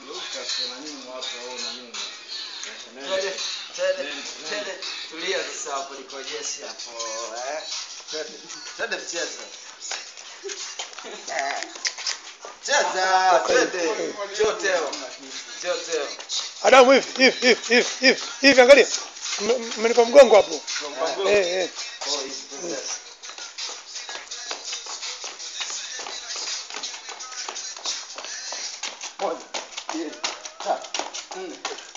Twende tulia sasa hapo liko jeshi hapo twende mchezo. Cheza twende Joteo. Adamu hivi angalia. Mmenipa mgongo hapo. Moja, mbili, tatu, nne.